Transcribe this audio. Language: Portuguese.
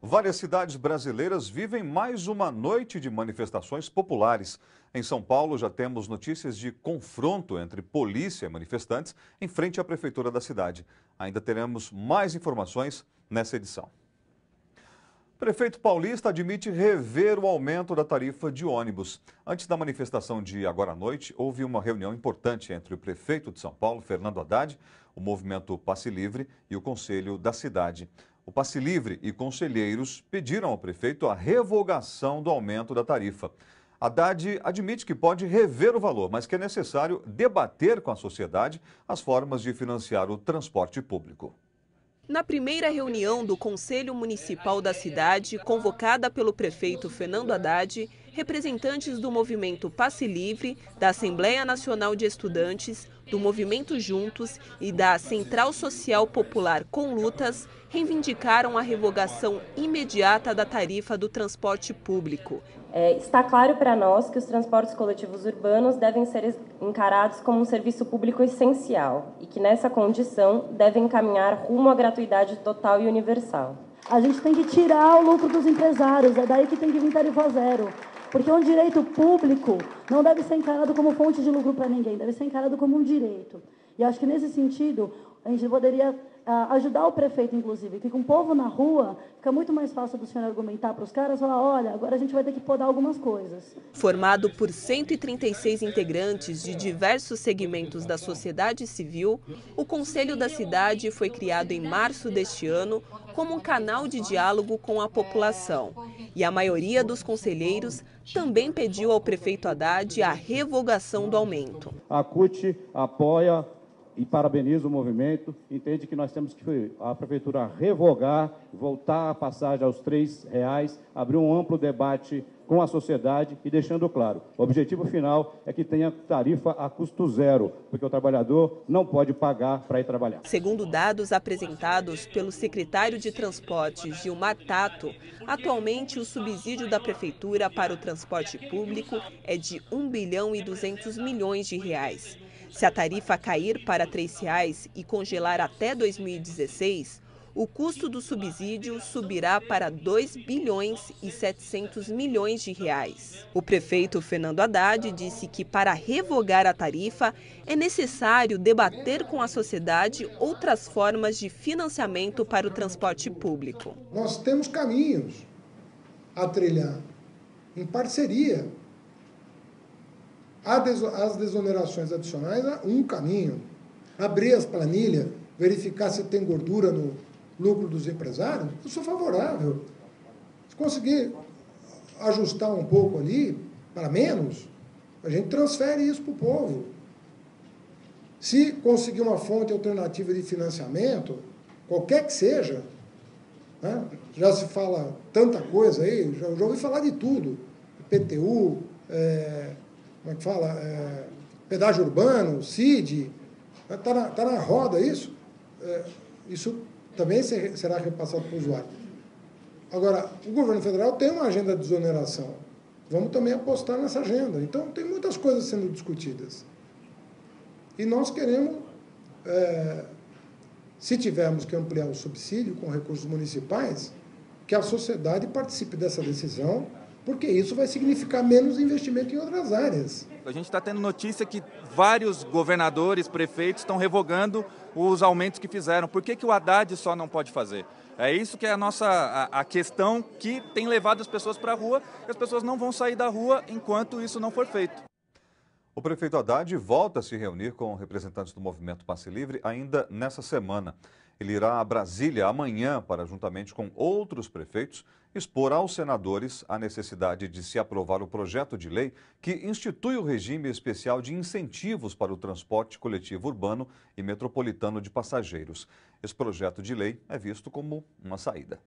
Várias cidades brasileiras vivem mais uma noite de manifestações populares. Em São Paulo, já temos notícias de confronto entre polícia e manifestantes em frente à prefeitura da cidade. Ainda teremos mais informações nessa edição. O prefeito paulista admite rever o aumento da tarifa de ônibus. Antes da manifestação de agora à noite, houve uma reunião importante entre o prefeito de São Paulo, Fernando Haddad, o movimento Passe Livre e o conselho da cidade. O Passe Livre e conselheiros pediram ao prefeito a revogação do aumento da tarifa. Haddad admite que pode rever o valor, mas que é necessário debater com a sociedade as formas de financiar o transporte público. Na primeira reunião do Conselho Municipal da cidade, convocada pelo prefeito Fernando Haddad, representantes do movimento Passe Livre, da Assembleia Nacional de Estudantes, do Movimento Juntos e da Central Social Popular Com Lutas reivindicaram a revogação imediata da tarifa do transporte público. Está claro para nós que os transportes coletivos urbanos devem ser encarados como um serviço público essencial e que, nessa condição, devem caminhar rumo à gratuidade total e universal. A gente tem que tirar o lucro dos empresários, é daí que tem que vir tarifa zero. Porque um direito público não deve ser encarado como fonte de lucro para ninguém, deve ser encarado como um direito. E acho que, nesse sentido, a gente poderia ajudar o prefeito, inclusive, que com o povo na rua fica muito mais fácil do senhor argumentar para os caras, falar, olha, agora a gente vai ter que podar algumas coisas. Formado por 136 integrantes de diversos segmentos da sociedade civil, o Conselho da Cidade foi criado em março deste ano como um canal de diálogo com a população. E a maioria dos conselheiros também pediu ao prefeito Haddad a revogação do aumento. A CUT apoia e parabeniza o movimento, entende que nós temos que a prefeitura revogar, voltar a passagem aos R$3, abrir um amplo debate com a sociedade e deixando claro, o objetivo final é que tenha tarifa a custo zero, porque o trabalhador não pode pagar para ir trabalhar. Segundo dados apresentados pelo secretário de Transportes, Gilmar Tato, atualmente o subsídio da prefeitura para o transporte público é de R$1 bilhão e 200 milhões. Se a tarifa cair para R$3 e congelar até 2016, o custo do subsídio subirá para R$2 bilhões e 700 milhões. O prefeito Fernando Haddad disse que para revogar a tarifa é necessário debater com a sociedade outras formas de financiamento para o transporte público. Nós temos caminhos a trilhar em parceria. As desonerações adicionais, um caminho. Abrir as planilhas, verificar se tem gordura no lucro dos empresários, eu sou favorável. Se conseguir ajustar um pouco ali, para menos, a gente transfere isso para o povo. Se conseguir uma fonte alternativa de financiamento, qualquer que seja, né, já se fala tanta coisa aí, já ouvi falar de tudo, IPTU, como é que fala? Pedágio urbano, CID, está na roda isso. Isso também será repassado para o usuário. Agora, o governo federal tem uma agenda de desoneração. Vamos também apostar nessa agenda. Então, tem muitas coisas sendo discutidas. E nós queremos, se tivermos que ampliar o subsídio com recursos municipais, que a sociedade participe dessa decisão, porque isso vai significar menos investimento em outras áreas. A gente está tendo notícia que vários governadores, prefeitos estão revogando os aumentos que fizeram. Por que o Haddad só não pode fazer? É isso que é a questão que tem levado as pessoas para a rua, e as pessoas não vão sair da rua enquanto isso não for feito. O prefeito Haddad volta a se reunir com representantes do movimento Passe Livre ainda nessa semana. Ele irá a Brasília amanhã para, juntamente com outros prefeitos, expor aos senadores a necessidade de se aprovar o projeto de lei que institui o regime especial de incentivos para o transporte coletivo urbano e metropolitano de passageiros. Esse projeto de lei é visto como uma saída.